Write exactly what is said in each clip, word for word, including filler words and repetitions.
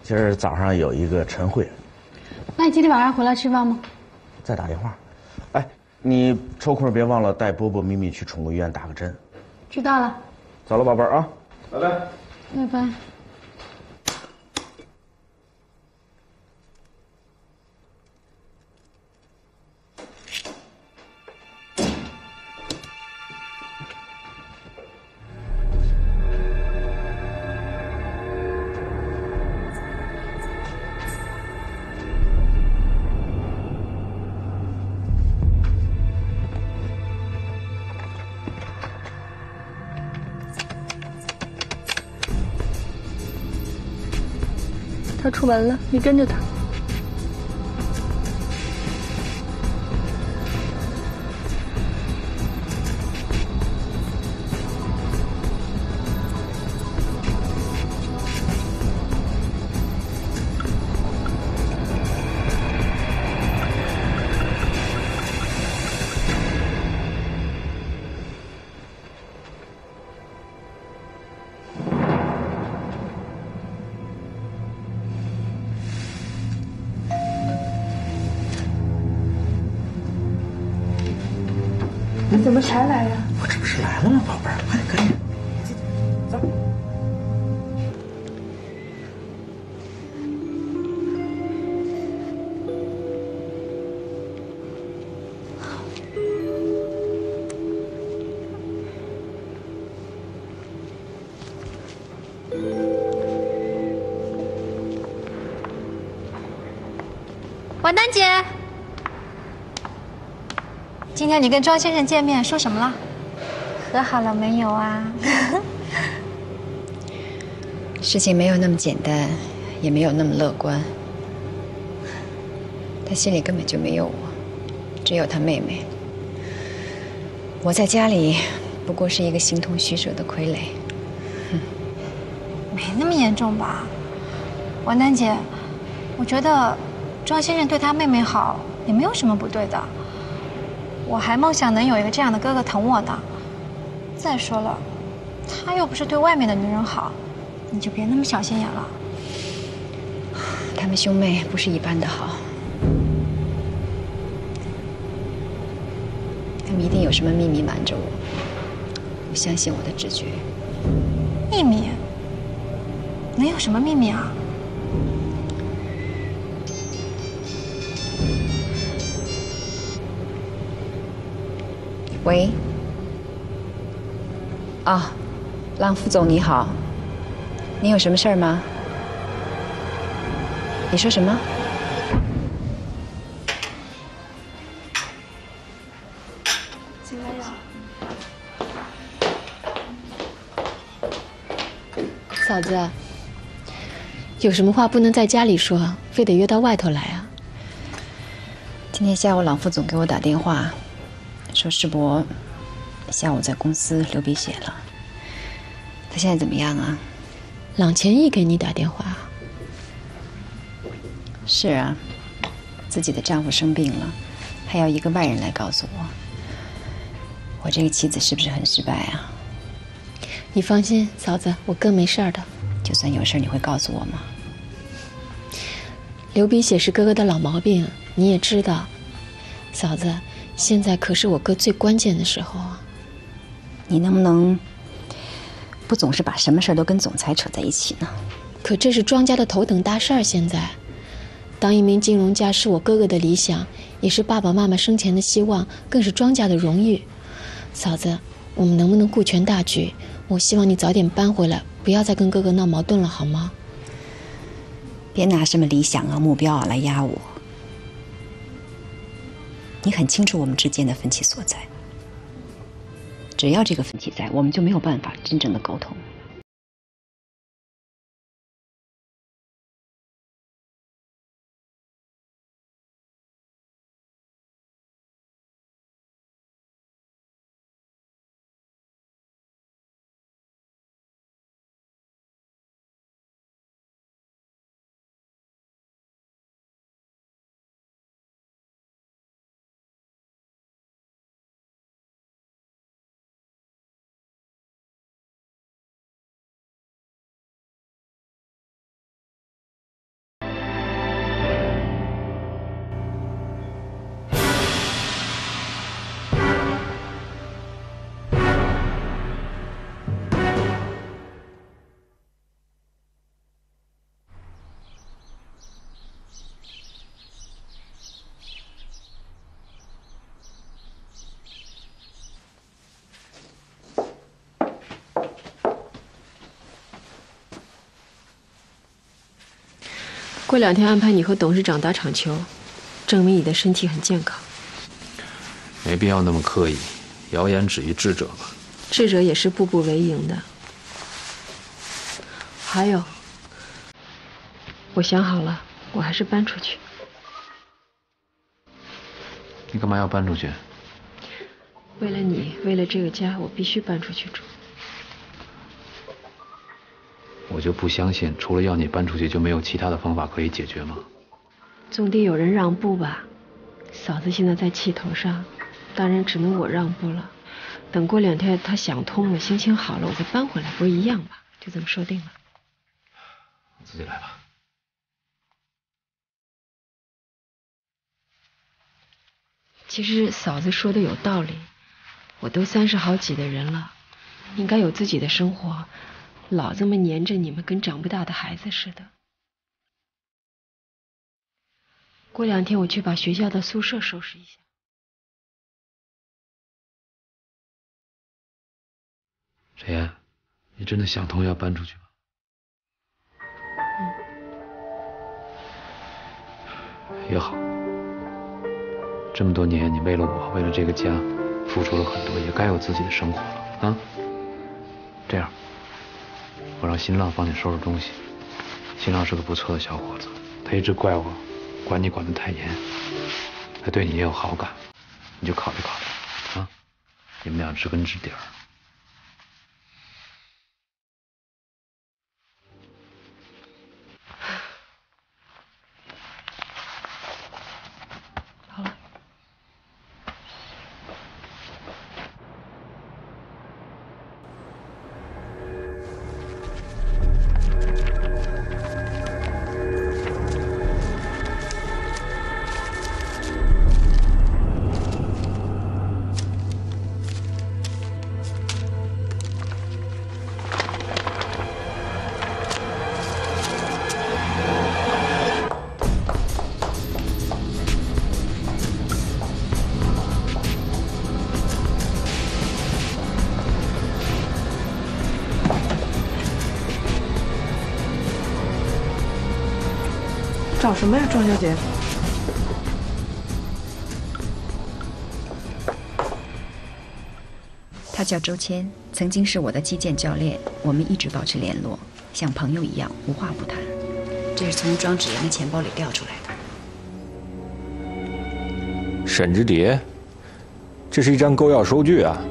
今儿早上有一个晨会。 那你今天晚上回来吃饭吗？ 再打电话。哎，你抽空别忘了带波波、咪咪去宠物医院打个针。 知道了。 走了，宝贝儿啊，拜拜。 拜拜。 他出门了，你跟着他。你怎么才来呀？ 我这不是来了吗，宝贝儿？快赶紧，走。 王丹姐，今天你跟庄先生见面说什么了？和好了没有啊？ 事情没有那么简单，也没有那么乐观。他心里根本就没有我，只有他妹妹。我在家里不过是一个形同虚设的傀儡。哼， 没那么严重吧？王丹姐，我觉得庄先生对他妹妹好也没有什么不对的。我还梦想能有一个这样的哥哥疼我呢。再说了，他又不是对外面的女人好，你就别那么小心眼了。 他们兄妹不是一般的好，他们一定有什么秘密瞒着我。我相信我的直觉。 秘密？能有什么秘密啊？ 喂。啊，郎副总你好，你有什么事儿吗？你说什么？ 进来呀。 嫂子，有什么话不能在家里说，非得约到外头来啊？ 今天下午郎副总给我打电话，说世博下午在公司流鼻血了。他现在怎么样啊？ 郎乾义给你打电话？ 是啊，自己的丈夫生病了，还要一个外人来告诉我，我这个妻子是不是很失败啊？ 你放心，嫂子，我哥没事儿的。 就算有事你会告诉我吗？ 流鼻血是哥哥的老毛病，你也知道。嫂子，现在可是我哥最关键的时候啊。 你能不能不总是把什么事都跟总裁扯在一起呢？ 可这是庄家的头等大事儿，现在当一名金融家是我哥哥的理想，也是爸爸妈妈生前的希望，更是庄家的荣誉。嫂子，我们能不能顾全大局？我希望你早点搬回来，不要再跟哥哥闹矛盾了，好吗？ 别拿什么理想啊、目标啊来压我。你很清楚我们之间的分歧所在。只要这个分歧在，我们就没有办法真正的沟通。 过两天安排你和董事长打场球，证明你的身体很健康。 没必要那么刻意，谣言止于智者吧。 智者也是步步为营的。还有，我想好了，我还是搬出去。 你干嘛要搬出去？ 为了你，为了这个家，我必须搬出去住。 我就不相信，除了要你搬出去，就没有其他的方法可以解决吗？ 总得有人让步吧。嫂子现在在气头上，当然只能我让步了。等过两天她想通了，心情好了，我再搬回来，不是一样吗？就这么说定了。 自己来吧。 其实嫂子说的有道理，我都三十好几的人了，应该有自己的生活，老这么黏着你们，跟长不大的孩子似的。过两天我去把学校的宿舍收拾一下。 陈岩，你真的想通要搬出去吗？嗯。也好。这么多年，你为了我，为了这个家，付出了很多，也该有自己的生活了啊。这样，我让新浪帮你收拾东西。新浪是个不错的小伙子，他一直怪我管你管得太严，他对你也有好感，你就考虑考虑啊，你们俩知根知底儿。 好了。 找什么呀，庄小姐？ 他叫周谦，曾经是我的击剑教练，我们一直保持联络，像朋友一样，无话不谈。这是从庄芷妍的钱包里调出来的。 沈之蝶，这是一张购药收据啊。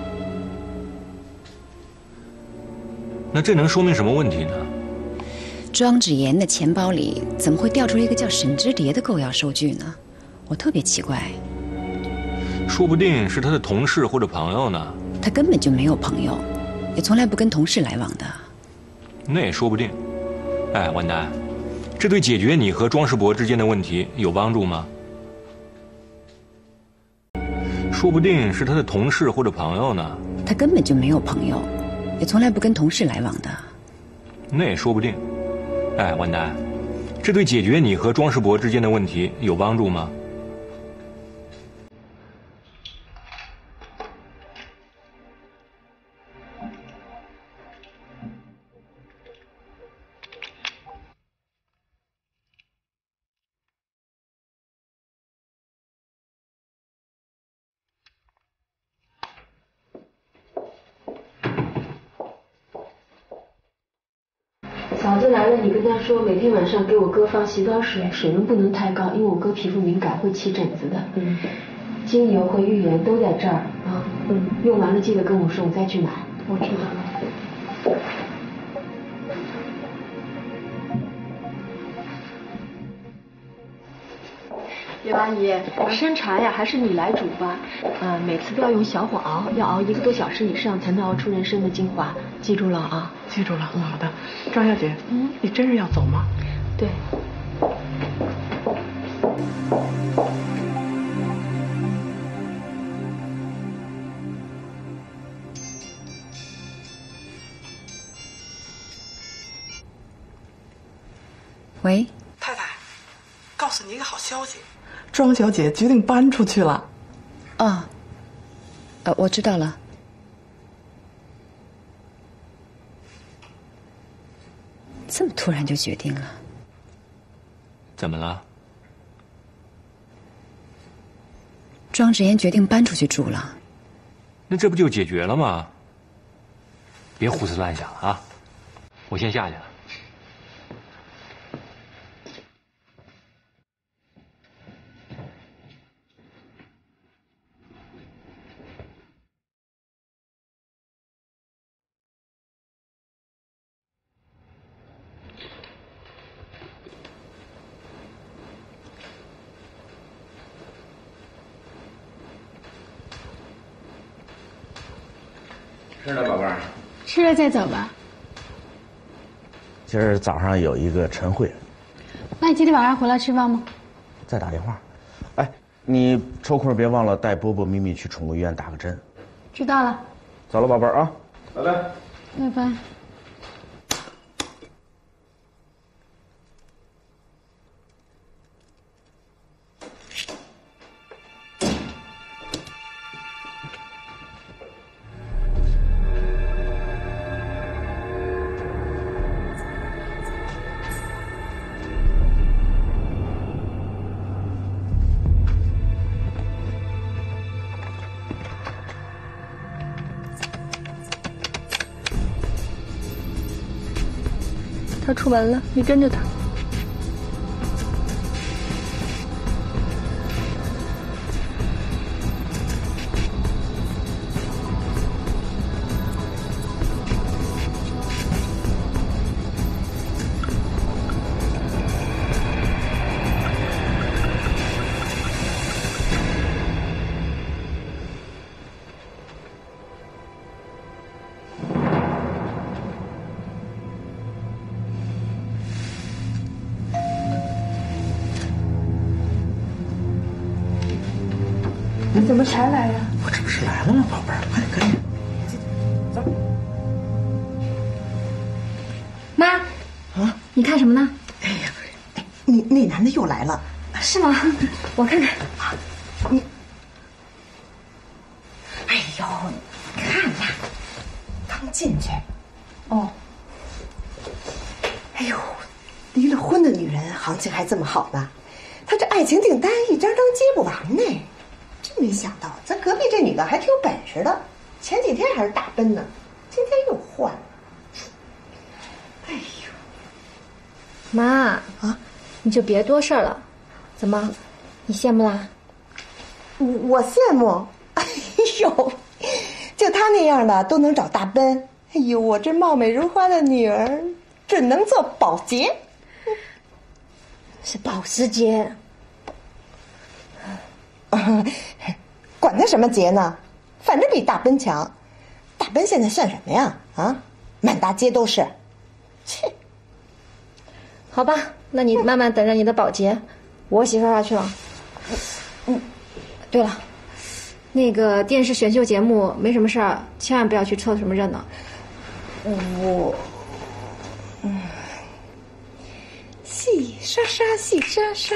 那这能说明什么问题呢？ 庄芷妍的钱包里怎么会调出一个叫沈之蝶的购药收据呢？我特别奇怪。 说不定是他的同事或者朋友呢。 他根本就没有朋友，也从来不跟同事来往的。 那也说不定。哎，万丹，这对解决你和庄世博之间的问题有帮助吗？说不定是他的同事或者朋友呢。 他根本就没有朋友，也从来不跟同事来往的。 那也说不定。哎，万丹，这对解决你和庄世博之间的问题有帮助吗？ 嫂子来了，你跟她说每天晚上给我哥放洗澡水，水温不能太高，因为我哥皮肤敏感，会起疹子的。嗯，精油和浴盐都在这儿啊。嗯，用完了记得跟我说，我再去买。 我知道了。叶阿姨，参茶呀，还是你来煮吧。呃，每次都要用小火熬，要熬一个多小时以上才能熬出人参的精华，记住了啊。 记住了，嗯、好的。庄小姐，嗯，你真是要走吗？ 对。 喂， 太太，告诉你一个好消息，庄小姐决定搬出去了。 哦，呃，我知道了。这么突然就决定了？ 怎么了？ 庄志妍决定搬出去住了。 那这不就解决了吗？别胡思乱想了啊！我先下去了。 是的，宝贝儿。 吃了再走吧。 今儿早上有一个晨会。 那你今天晚上回来吃饭吗？ 再打电话。哎，你抽空别忘了带波波、咪咪去宠物医院打个针。 知道了。 走了，宝贝儿啊，拜拜。 拜拜。他出门了，你跟着他。你怎么才来呀？ 我这不是来了吗，宝贝儿？快赶紧走。 妈， 啊， 你看什么呢？ 哎呀，那那男的又来了， 是吗？我看看。 啊，你，哎呦，你看呀，刚进去，哦，哎呦，离了婚的女人行情还这么好呢，他这爱情订单一张张接不完呢。真没想到，咱隔壁这女的还挺有本事的，前几天还是大奔呢，今天又换了。哎呦， 妈啊， 你就别多事儿了。怎么，你羡慕啦？ 我我羡慕。哎呦，就他那样的都能找大奔。哎呦，我这貌美如花的女儿，准能做保洁。 是保时捷。 管他什么节呢，反正比大奔强。大奔现在算什么呀？啊，满大街都是。切。 好吧，那你慢慢等着你的保洁，我洗刷刷去了。嗯，对了，那个电视选秀节目没什么事儿，千万不要去凑什么热闹。 我，嗯，洗刷刷，洗刷刷。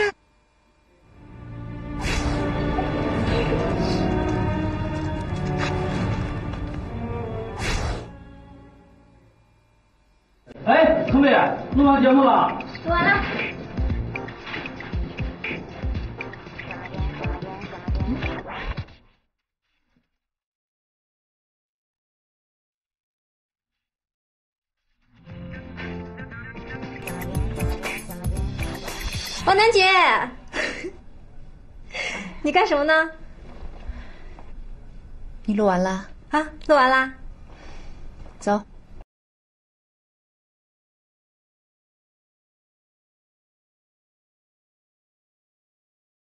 哎，聪妹，录完节目了？ 录完了。王楠姐，你干什么呢？ 你录完了？ 啊，录完啦。 走。